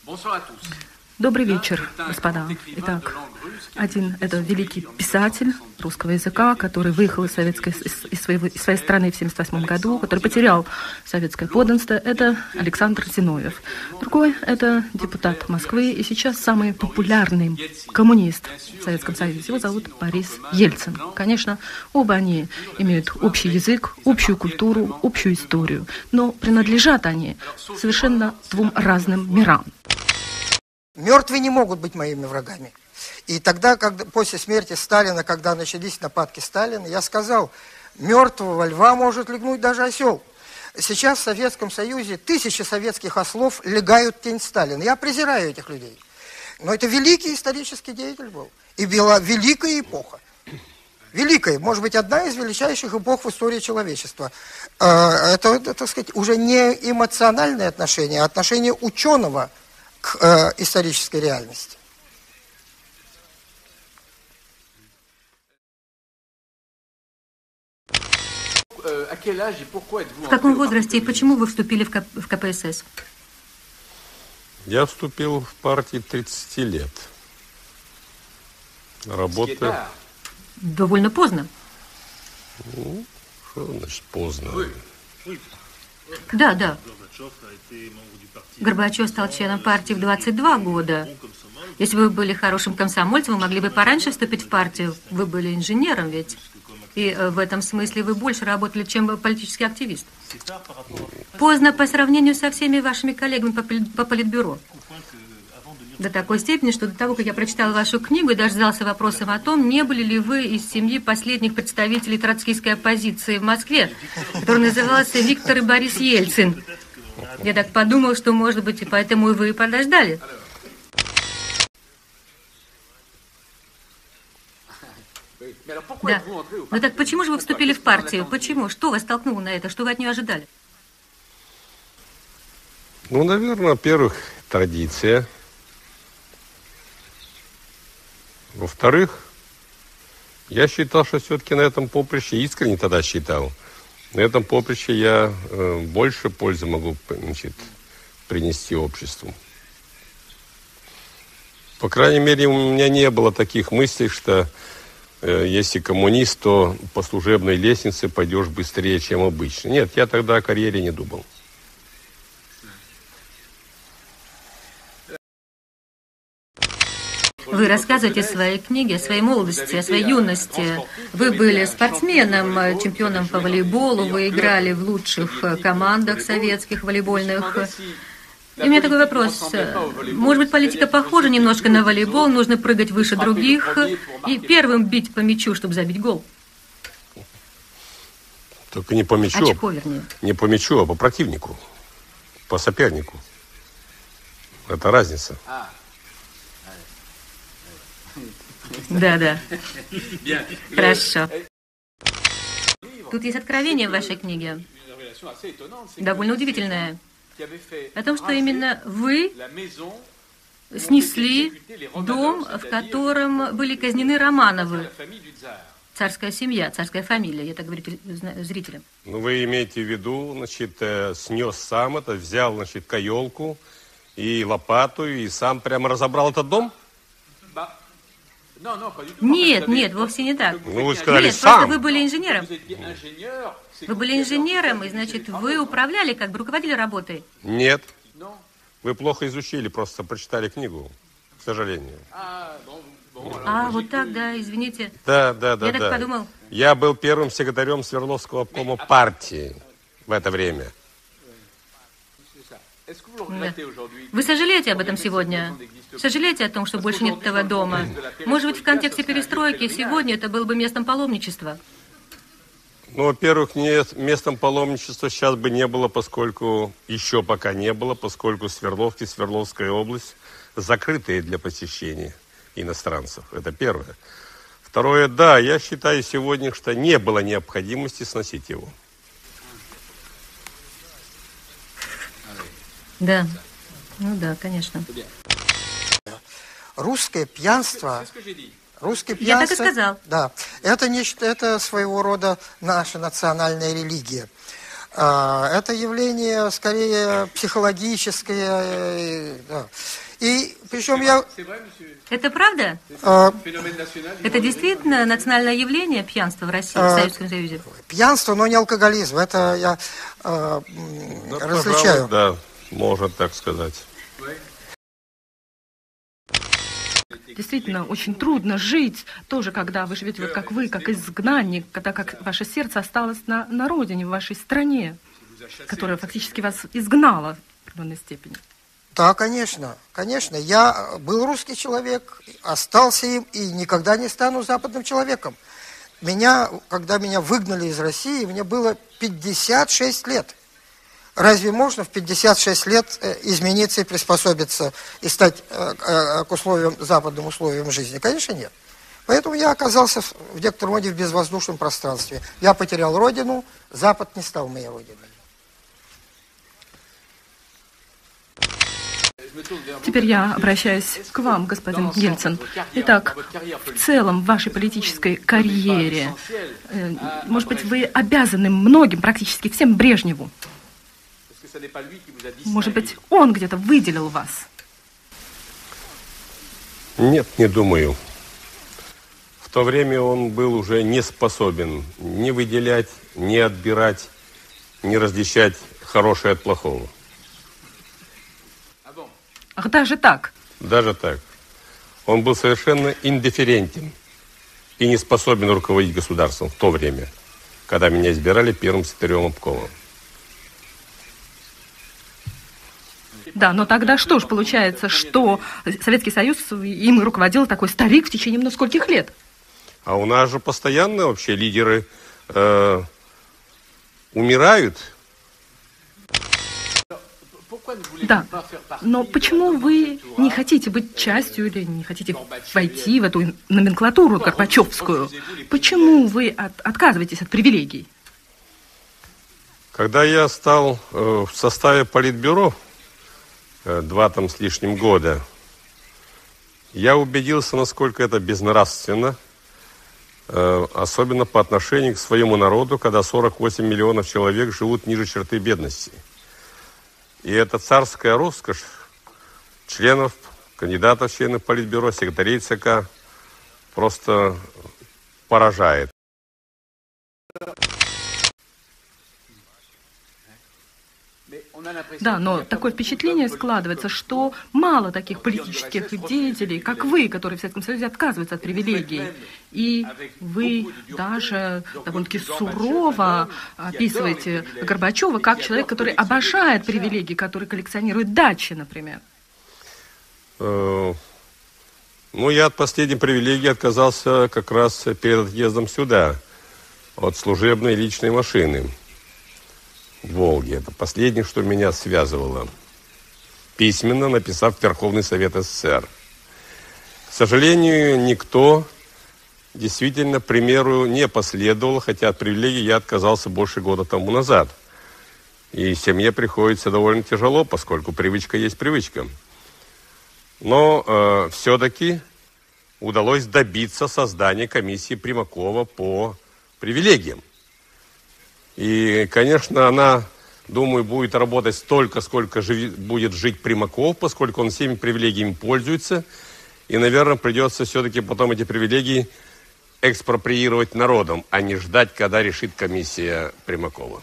Добрый вечер, господа. Итак, один – это великий писатель русского языка, который выехал из своей страны в 1978 году, который потерял советское подданство. Это Александр Зиновьев. Другой – это депутат Москвы и сейчас самый популярный коммунист в Советском Союзе. Его зовут Борис Ельцин. Конечно, оба они имеют общий язык, общую культуру, общую историю, но принадлежат они совершенно двум разным мирам. Мертвые не могут быть моими врагами. И тогда, после смерти Сталина, когда начались нападки Сталина, я сказал, мертвого льва может легнуть даже осел. Сейчас в Советском Союзе тысячи советских ослов легают тень Сталина. Я презираю этих людей. Но это великий исторический деятель был. И была великая эпоха. Великая, может быть, одна из величайших эпох в истории человечества. Это, так сказать, уже не эмоциональное отношение, а отношение ученого к исторической реальности. В каком возрасте и почему вы вступили в КПСС? Я вступил в партию 30 лет. Работа... Довольно поздно. Ну, что значит поздно? Да. Горбачев стал членом партии в 22 года. Если бы вы были хорошим комсомольцем, вы могли бы пораньше вступить в партию. Вы были инженером ведь. И в этом смысле вы больше работали, чем политический активист. Поздно по сравнению со всеми вашими коллегами по политбюро. До такой степени, что до того, как я прочитала вашу книгу и даже задался вопросом о том, не были ли вы из семьи последних представителей троцкистской оппозиции в Москве, который назывался Виктор и Борис Ельцин. Я так подумал, что, может быть, и поэтому и вы подождали. Да. Ну так почему же вы вступили в партию? Почему? Что вас толкнуло на это? Что вы от нее ожидали? Ну, наверное, во-первых, традиция. Во-вторых, я считал, что все-таки на этом поприще, искренне тогда считал, на этом поприще я больше пользы могу, принести обществу. По крайней мере, у меня не было таких мыслей, что если коммунист, то по служебной лестнице пойдешь быстрее, чем обычно. Нет, я тогда о карьере не думал. Вы рассказываете в своей книге о своей молодости, о своей юности. Вы были спортсменом, чемпионом по волейболу, вы играли в лучших командах советских волейбольных. И у меня такой вопрос. Может быть, политика похожа немножко на волейбол, нужно прыгать выше других и первым бить по мячу, чтобы забить гол? Только не по мячу, очко, вернее. Не по мячу, а по противнику, по сопернику. Это разница. Да. Хорошо. Тут есть откровение в вашей книге. Довольно удивительное. О том, что именно вы снесли дом, в котором были казнены Романовы. Царская семья, царская фамилия, я так говорю зрителям. Ну, вы имеете в виду, снес сам это, взял, каелку и лопату, и сам прямо разобрал этот дом? Нет, вовсе не так. Ну, вы сказали, нет, сам. Просто вы были инженером. Вы были инженером, и, значит, вы управляли, как бы руководили работой? Нет. Вы плохо изучили, просто прочитали книгу, к сожалению. Вот так, да, извините. Да. Я так подумал. Я был первым секретарем Свердловского обкома партии в это время. Да. Вы сожалеете об этом сегодня? Сожалеете о том, что больше нет этого дома? Может быть, в контексте перестройки сегодня это было бы местом паломничества? Ну, во-первых, местом паломничества сейчас бы не было, поскольку еще пока не было, поскольку Свердловская область закрытая для посещения иностранцев. Это первое. Второе, да, я считаю сегодня, что не было необходимости сносить его. Да. Ну да, конечно. Русское пьянство... Я так и сказал. Да, это нечто, это своего рода наша национальная религия. Это явление скорее психологическое. Да. И причем я... Это правда? Это действительно национальное явление, пьянство в России, в Советском Союзе? Пьянство, но не алкоголизм. Это я различаю. Пожалуй, да, можно так сказать. Действительно, очень трудно жить, тоже когда вы живете вот как вы, как изгнанник, когда как ваше сердце осталось на родине, в вашей стране, которая фактически вас изгнала в определенной степени. Да, конечно, конечно. Я был русский человек, остался им и никогда не стану западным человеком. Когда меня выгнали из России, мне было 56 лет. Разве можно в 56 лет измениться и приспособиться и стать к условиям, западным условиям жизни? Конечно, нет. Поэтому я оказался в некотором роде в безвоздушном пространстве. Я потерял родину, Запад не стал моей родиной. Теперь я обращаюсь к вам, господин Ельцин. Итак, в целом в вашей политической карьере, может быть, вы обязаны многим, практически всем Брежневу. Может быть, он где-то выделил вас? Нет, не думаю. В то время он был уже не способен ни выделять, ни отбирать, ни различать хорошее от плохого. Ах, даже так? Даже так. Он был совершенно индифферентен и не способен руководить государством в то время, когда меня избирали первым секретарем обкома. Да, но тогда что ж получается, что Советский Союз им руководил такой старик в течение скольких лет? А у нас же постоянно вообще лидеры умирают. Да, но почему вы не хотите быть частью или не хотите войти в эту номенклатуру горбачевскую? Почему вы отказываетесь от привилегий? Когда я стал в составе Политбюро 2 с лишним года, я убедился, насколько это безнравственно, особенно по отношению к своему народу, когда 48 миллионов человек живут ниже черты бедности. И эта царская роскошь членов, кандидатов в члены Политбюро, секретарей ЦК просто поражает. Да, но такое впечатление складывается, что мало таких политических деятелей, как вы, которые в Советском Союзе отказываются от привилегий. И вы даже довольно-таки сурово описываете Горбачева как человек, который обожает привилегии, который коллекционирует дачи, например. Ну, я от последней привилегии отказался как раз перед отъездом сюда, от служебной личной машины в Волге. Это последнее, что меня связывало, письменно написав в Верховный Совет СССР. К сожалению, никто действительно примеру не последовал, хотя от привилегий я отказался больше года тому назад. И семье приходится довольно тяжело, поскольку привычка есть привычка. Но все-таки удалось добиться создания комиссии Примакова по привилегиям. И, конечно, она, думаю, будет работать столько, сколько будет жить Примаков, поскольку он всеми привилегиями пользуется. И, наверное, придется все-таки потом эти привилегии экспроприировать народом, а не ждать, когда решит комиссия Примакова.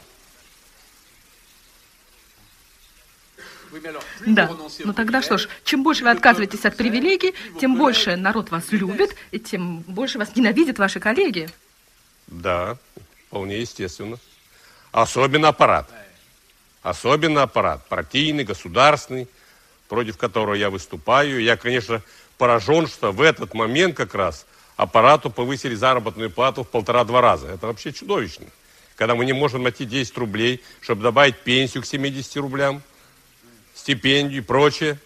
Да, ну тогда что ж, чем больше вы отказываетесь от привилегий, тем больше народ вас любит, и тем больше вас ненавидят ваши коллеги. Да, вполне естественно. Особенно аппарат. Особенно аппарат партийный, государственный, против которого я выступаю. Я, конечно, поражен, что в этот момент как раз аппарату повысили заработную плату в 1,5-2 раза. Это вообще чудовищно. Когда мы не можем найти 10 рублей, чтобы добавить пенсию к 70 рублям, стипендию и прочее.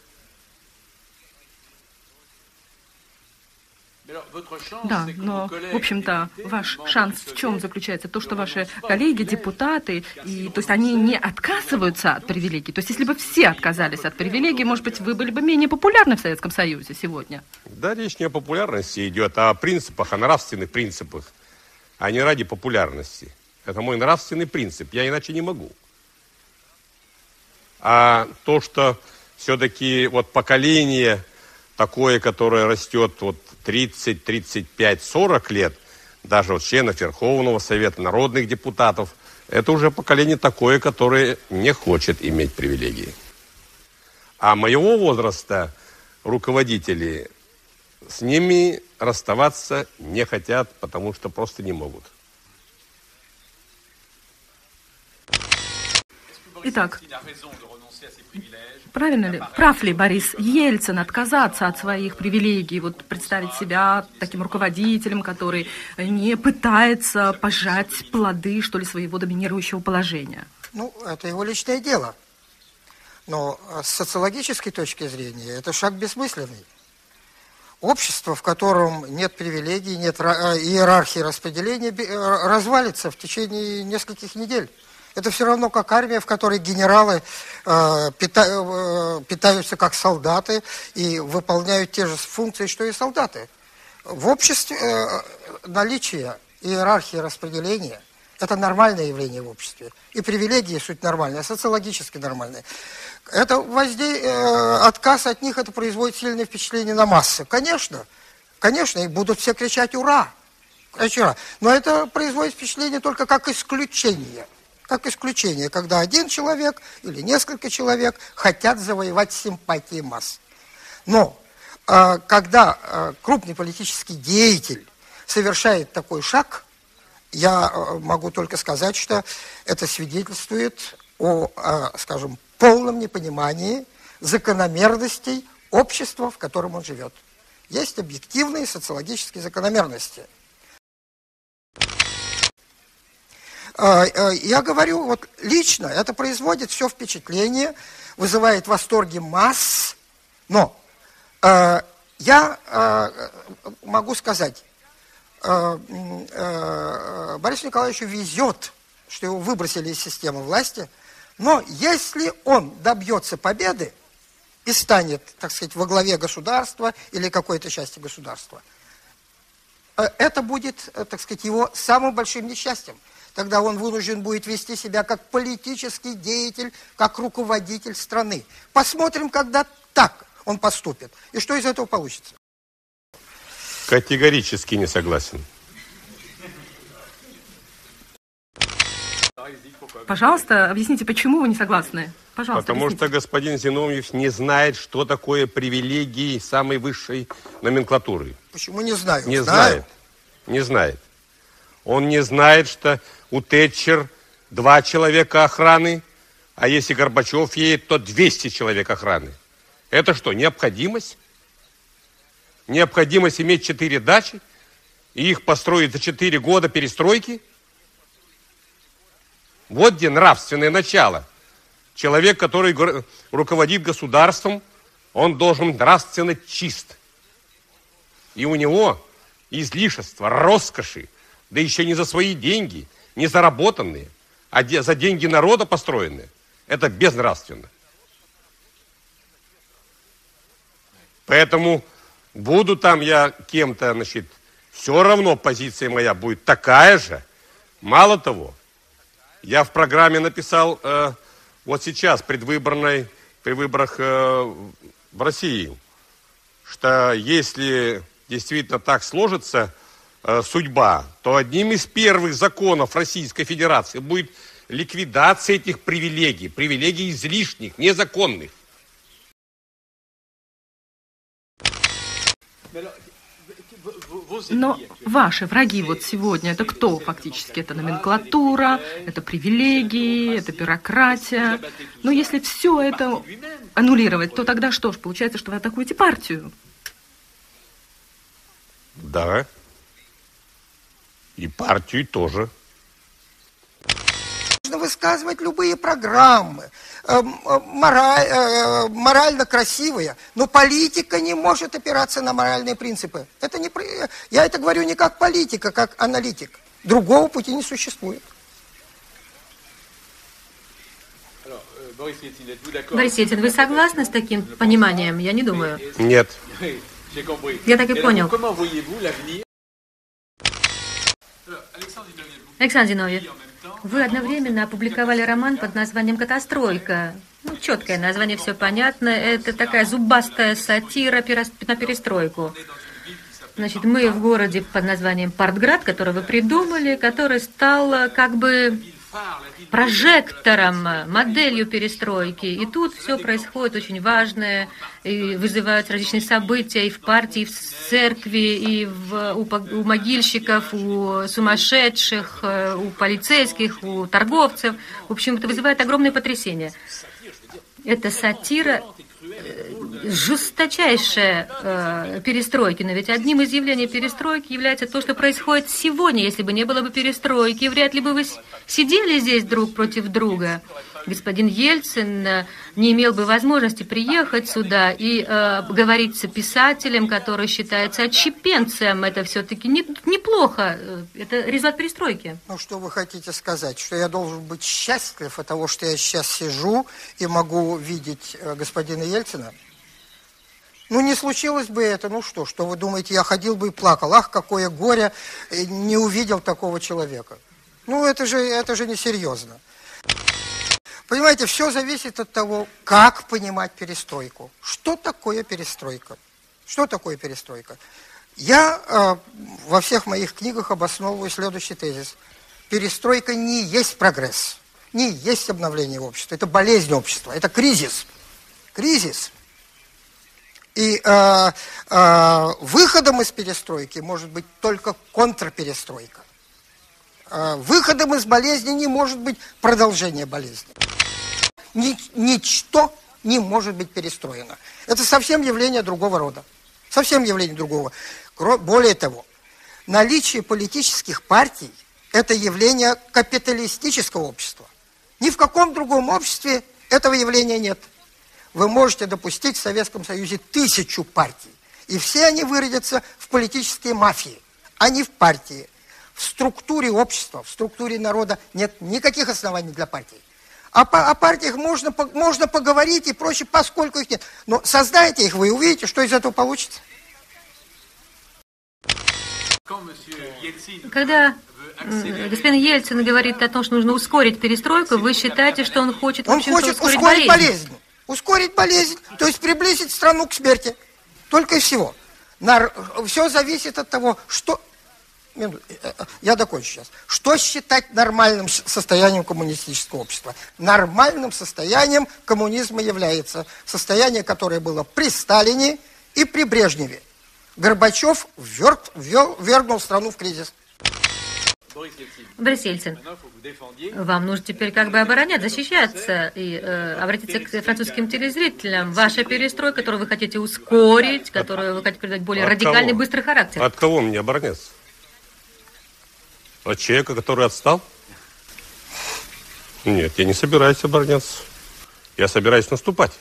Да, но, в общем-то, ваш шанс в чем заключается? То, что ваши коллеги, депутаты, то есть они не отказываются от привилегий. То есть если бы все отказались от привилегий, может быть, вы были бы менее популярны в Советском Союзе сегодня? Да, речь не о популярности идет, а о принципах, о нравственных принципах, а не ради популярности. Это мой нравственный принцип. Я иначе не могу. А то, что все-таки вот поколение такое, которое растет вот 30, 35, 40 лет, даже вот членов Верховного Совета, народных депутатов, это уже поколение такое, которое не хочет иметь привилегии. А моего возраста руководители с ними расставаться не хотят, потому что просто не могут. Итак, правильно ли, прав ли Борис Ельцин отказаться от своих привилегий, вот представить себя таким руководителем, который не пытается пожать плоды, что ли, своего доминирующего положения? Ну, это его личное дело. Но с социологической точки зрения это шаг бессмысленный. Общество, в котором нет привилегий, нет иерархии распределения, развалится в течение нескольких недель. Это все равно как армия, в которой генералы питаются как солдаты и выполняют те же функции, что и солдаты. В обществе наличие иерархии распределения – это нормальное явление в обществе. И привилегии суть нормальная, социологически нормальная. Это отказ от них это производит сильное впечатление на массы. Конечно, и будут все кричать «Ура!». Но это производит впечатление только как исключение. Как исключение, когда один человек или несколько человек хотят завоевать симпатии масс. Но когда крупный политический деятель совершает такой шаг, я могу только сказать, что это свидетельствует о, скажем, полном непонимании закономерностей общества, в котором он живет. Есть объективные социологические закономерности. Я говорю, вот лично это производит все впечатление, вызывает восторги масс, но я могу сказать, Борису Николаевичу везет, что его выбросили из системы власти, но если он добьется победы и станет, так сказать, во главе государства или какой-то части государства, это будет, так сказать, его самым большим несчастьем. Тогда он вынужден будет вести себя как политический деятель, как руководитель страны. Посмотрим, когда так он поступит. И что из этого получится? Категорически не согласен. Пожалуйста, объясните, почему вы не согласны? Пожалуйста, Потому объясните. что господин Зиновьев не знает, что такое привилегии самой высшей номенклатуры. Почему не знаю? Не знает. Не знает. Он не знает, что у Тэтчер 2 человека охраны, а если Горбачев едет, то 200 человек охраны. Это что, необходимость? Необходимость иметь 4 дачи и их построить за 4 года перестройки? Вот где нравственное начало. Человек, который руководит государством, он должен нравственно чист. И у него излишества, роскоши, да еще не за свои деньги, не заработанные, а за деньги народа построенные. Это безнравственно. Поэтому буду там я кем-то, значит, все равно позиция моя будет такая же. Мало того, я в программе написал вот сейчас, при выборах в России, что если действительно так сложится судьба, то одним из первых законов Российской Федерации будет ликвидация этих привилегий излишних, незаконных. Но ваши враги вот сегодня, это кто фактически? Это номенклатура, это привилегии, это бюрократия. Но если все это аннулировать, то тогда что ж, получается, что вы атакуете партию? Да. И партию тоже. Нужно высказывать любые программы, морально красивые, но политика не может опираться на моральные принципы. Я это говорю не как политик, а как аналитик. Другого пути не существует. Борис Ельцин, вы согласны с таким пониманием? Я не думаю. Нет. Я так и понял. Александр Зиновьев, Вы одновременно опубликовали роман под названием «Катастройка». Ну, четкое название, все понятно. Это такая зубастая сатира на перестройку. Значит, мы в городе под названием Партград, который вы придумали, который стал как бы прожектором, моделью перестройки. И тут все происходит очень важное, и вызываются различные события и в партии, и в церкви, и у могильщиков, у сумасшедших, у полицейских, у торговцев. В общем, это вызывает огромное потрясение. Это сатира жесточайшая перестройки. Но ведь одним из явлений перестройки является то, что происходит сегодня. Если бы не было бы перестройки, вряд ли бы вы сидели здесь друг против друга. Господин Ельцин не имел бы возможности приехать сюда и говорить с писателем, который считается отщепенцем. Это все-таки неплохо. Это результат перестройки. Ну, что вы хотите сказать? Что я должен быть счастлив от того, что я сейчас сижу и могу видеть господина Ельцина? Ну, не случилось бы это. Ну что вы думаете, я ходил бы и плакал? Ах, какое горе, не увидел такого человека. Ну, это же несерьезно. Понимаете, все зависит от того, как понимать перестройку. Что такое перестройка? Что такое перестройка? Я во всех моих книгах обосновываю следующий тезис. Перестройка не есть прогресс, не есть обновление общества. Это болезнь общества, это кризис. Кризис. И выходом из перестройки может быть только контрперестройка. Выходом из болезни не может быть продолжение болезни. Ничто не может быть перестроено. Это совсем явление другого рода. Совсем явление другого. Более того, наличие политических партий – это явление капиталистического общества. Ни в каком другом обществе этого явления нет. Вы можете допустить в Советском Союзе 1000 партий, и все они выродятся в политические мафии, а не в партии. В структуре общества, в структуре народа нет никаких оснований для партий. О партиях можно поговорить и прочее, поскольку их нет. Но создайте их, вы увидите, что из этого получится. Когда господин Ельцин говорит о том, что нужно ускорить перестройку, вы считаете, что он хочет, ускорить болезнь. Ускорить болезнь, то есть приблизить страну к смерти. Только и всего. Все зависит от того, что... Я докончу сейчас. Что считать нормальным состоянием коммунистического общества? Нормальным состоянием коммунизма является состояние, которое было при Сталине и при Брежневе. Горбачев ввергнул страну в кризис. Борис Ельцин, вам нужно теперь как бы оборонять, защищаться и обратиться к французским телезрителям. Ваша перестройка, которую вы хотите ускорить, которую вы хотите придать более радикальный, быстрый характер. От кого мне обороняться? От человека, который отстал? Нет, я не собираюсь обороняться. Я собираюсь наступать.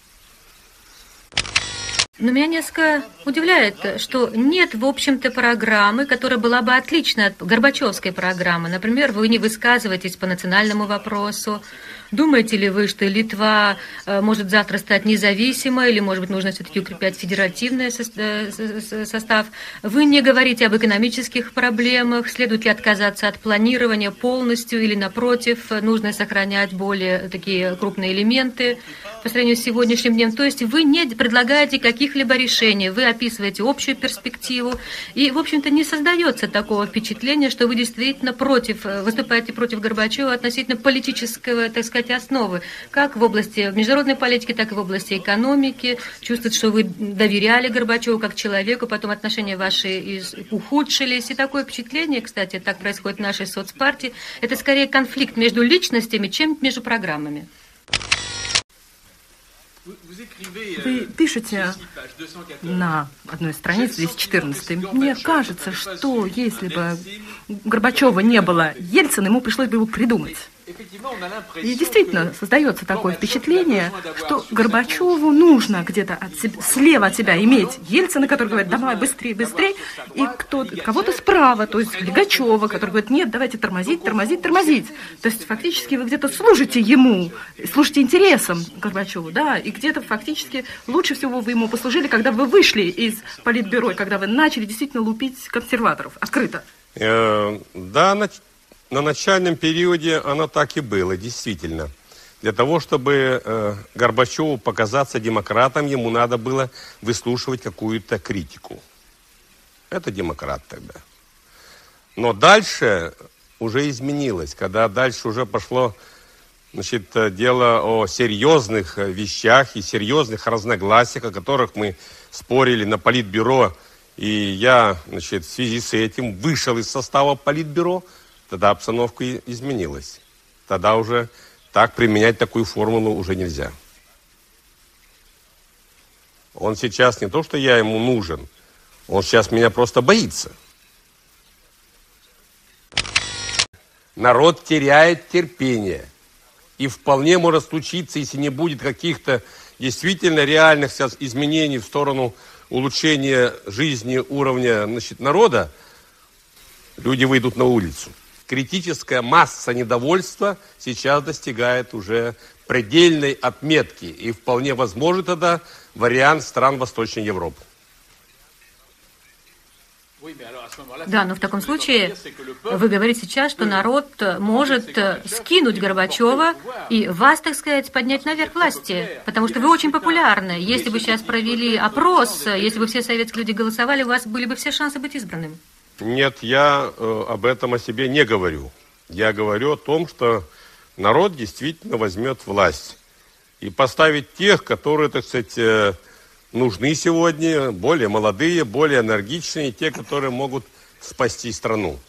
Но меня несколько удивляет, что нет, в общем-то, программы, которая была бы отлична от горбачевской программы. Например, вы не высказываетесь по национальному вопросу. Думаете ли вы, что Литва может завтра стать независимой, или, может быть, нужно все-таки укреплять федеративный состав? Вы не говорите об экономических проблемах, следует ли отказаться от планирования полностью, или, напротив, нужно сохранять более такие крупные элементы по сравнению с сегодняшним днем. То есть вы не предлагаете каких-либо решений, вы описываете общую перспективу, и, в общем-то, не создается такого впечатления, что вы действительно выступаете против Горбачева относительно политического, так сказать, основы, как в области международной политики, так и в области экономики. Чувствует, что вы доверяли Горбачеву как человеку, потом отношения ваши ухудшились. И такое впечатление, кстати, так происходит в нашей соцпартии, это скорее конфликт между личностями, чем между программами. Вы пишете на одной странице, 214, мне кажется, что если бы Горбачева не было, Ельцин, ему пришлось бы его придумать. И действительно создается такое впечатление, что Горбачеву нужно где-то слева от себя иметь Ельцина, который говорит, давай быстрее, быстрее, и кого-то справа, то есть Лигачева, который говорит, нет, давайте тормозить. То есть фактически вы где-то служите ему, служите интересам Горбачеву, да, и где-то фактически лучше всего вы ему послужили, когда вы вышли из политбюро, когда вы начали действительно лупить консерваторов открыто. Да, на начальном периоде оно так и было, действительно. Для того, чтобы Горбачеву показаться демократом, ему надо было выслушивать какую-то критику. Это демократ тогда. Но дальше уже изменилось, когда дальше уже пошло, значит, дело о серьезных вещах и серьезных разногласиях, о которых мы спорили на Политбюро, и я, значит, в связи с этим вышел из состава Политбюро, тогда обстановка изменилась. Тогда уже так применять такую формулу уже нельзя. Он сейчас не то, что я ему нужен, он сейчас меня просто боится. Народ теряет терпение. И вполне может случиться, если не будет каких-то действительно реальных сейчас изменений в сторону улучшения жизни уровня, значит, народа, люди выйдут на улицу. Критическая масса недовольства сейчас достигает уже предельной отметки. И вполне возможен тогда вариант стран Восточной Европы. Да, но в таком случае вы говорите сейчас, что народ может скинуть Горбачева и вас, так сказать, поднять наверх власти, потому что вы очень популярны. Если бы сейчас провели опрос, если бы все советские люди голосовали, у вас были бы все шансы быть избранным. Нет, я об этом о себе не говорю. Я говорю о том, что народ действительно возьмет власть и поставит тех, которые, так сказать, нужны сегодня, более молодые, более энергичные, те, которые могут спасти страну.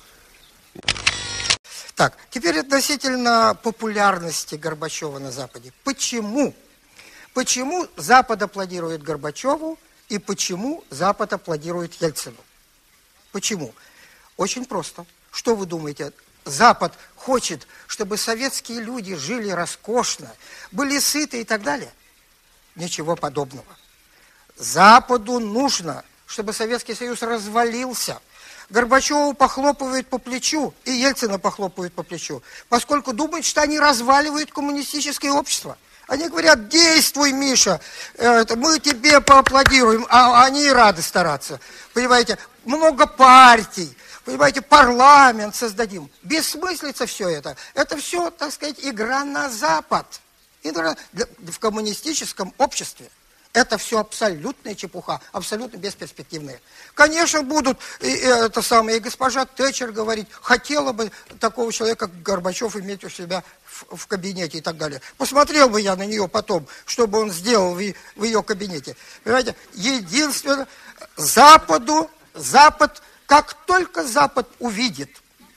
Так, теперь относительно популярности Горбачева на Западе. Почему? Почему Запад аплодирует Горбачеву и почему Запад аплодирует Ельцину? Почему? Очень просто. Что вы думаете? Запад хочет, чтобы советские люди жили роскошно, были сыты и так далее? Ничего подобного. Западу нужно, чтобы Советский Союз развалился. Горбачеву похлопывают по плечу, и Ельцина похлопывают по плечу, поскольку думают, что они разваливают коммунистическое общество. Они говорят: действуй, Миша, мы тебе поаплодируем, а они и рады стараться. Понимаете, много партий, понимаете, парламент создадим. Бессмыслица все это. Это все, так сказать, игра на Запад. Игра в коммунистическом обществе. Это все абсолютная чепуха, абсолютно бесперспективная. Конечно, будут и госпожа Тэтчер говорить: хотела бы такого человека, как Горбачев, иметь у себя в кабинете и так далее. Посмотрел бы я на нее потом, что бы он сделал в ее кабинете. Понимаете, единственное, Запад, как только Запад увидит,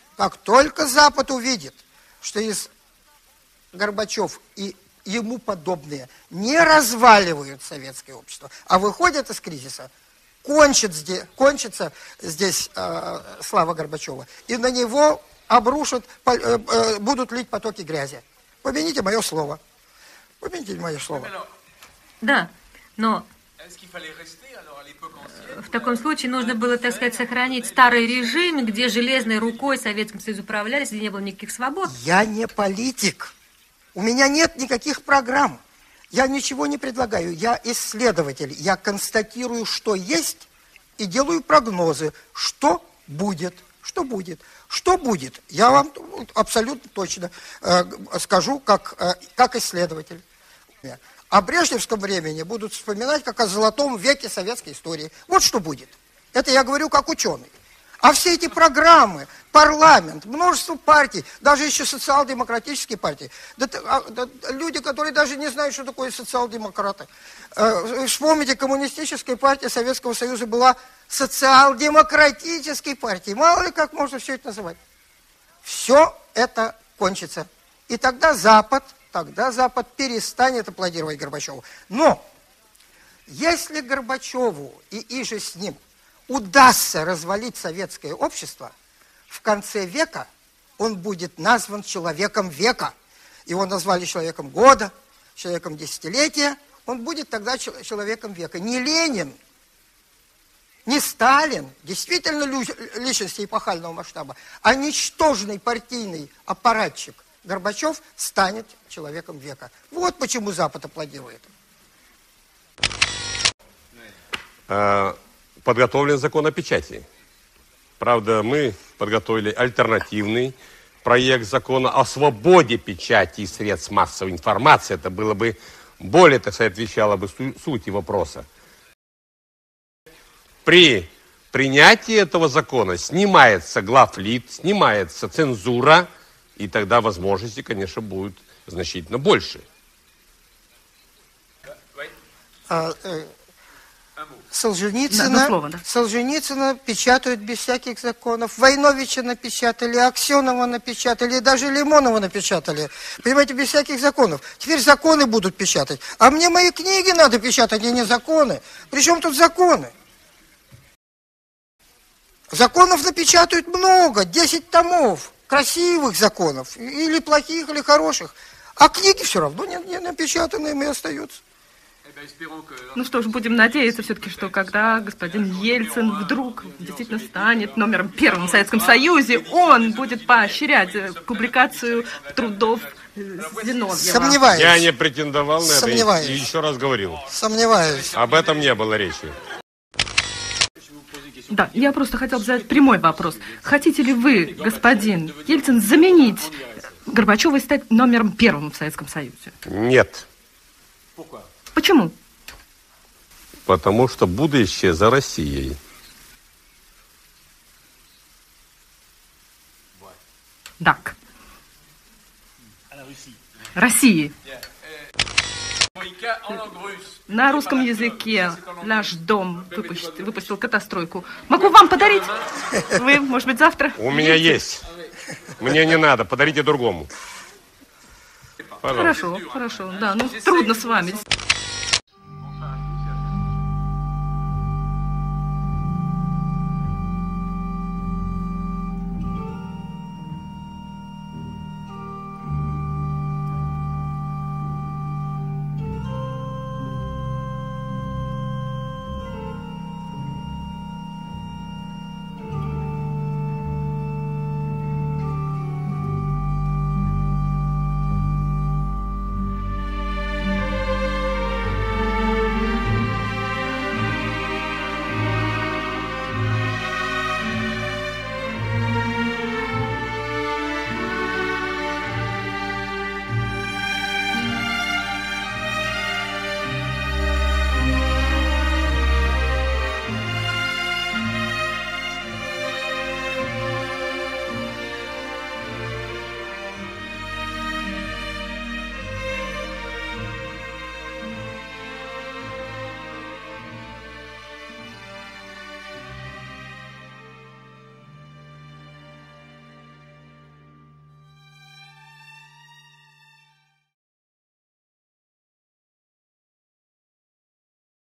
что из Горбачев и ему подобные не разваливают советское общество, а выходят из кризиса, кончится здесь слава Горбачева, и на него будут лить потоки грязи. Помяните мое слово. Да, но в таком случае нужно было, так сказать, сохранить старый режим, где железной рукой Советским Союзом управлялись, где не было никаких свобод. Я не политик. У меня нет никаких программ. Я ничего не предлагаю. Я исследователь. Я констатирую, что есть, и делаю прогнозы. Что будет? Что будет? Что будет? Я вам абсолютно точно скажу, как исследователь. О брежневском времени будут вспоминать, как о золотом веке советской истории. Вот что будет. Это я говорю как ученый. А все эти программы, парламент, множество партий, даже еще социал-демократические партии, люди, которые даже не знают, что такое социал-демократы. Вспомните, коммунистическая партия Советского Союза была социал-демократической партией. Мало ли как можно все это называть. Все это кончится. И тогда Запад перестанет аплодировать Горбачеву. Но если Горбачеву и иже с ним удастся развалить советское общество, в конце века он будет назван человеком века. Его назвали человеком года, человеком десятилетия. Он будет тогда человеком века. Не Ленин, не Сталин, действительно личности эпохального масштаба, а ничтожный партийный аппаратчик Горбачев станет человеком века. Вот почему Запад аплодирует. Подготовлен закон о печати. Правда, мы подготовили альтернативный, проект закона о свободе печати и средств массовой информации, это было бы более, так сказать, отвечало бы сути вопроса. При принятии этого закона снимается главлит, снимается цензура, и тогда возможности, конечно, будут значительно больше. Солженицына печатают без всяких законов. Войновича напечатали, Аксенова напечатали, даже Лимонова напечатали. Понимаете, без всяких законов. Теперь законы будут печатать. А мне мои книги надо печатать, а не законы. Причем тут законы? Законов напечатают много, 10 томов. Красивых законов. Или плохих, или хороших. А книги все равно не напечатанными остаются. Ну что ж, будем надеяться все-таки, что когда господин Ельцин вдруг действительно станет номером первым в Советском Союзе, он будет поощрять публикацию трудов Зиновьева. Сомневаюсь. Я не претендовал на это. Сомневаюсь. И еще раз говорил. Сомневаюсь. Об этом не было речи. Да, я просто хотел задать прямой вопрос. Хотите ли вы, господин Ельцин, заменить Горбачева и стать номером первым в Советском Союзе? Нет. Почему? Потому что будущее за Россией. Так. России. На русском языке «Наш дом» выпустил катастройку. Могу вам подарить? Вы, может быть, завтра? У меня есть. Мне не надо, подарите другому. Пожалуйста. Хорошо, да, ну трудно с вами.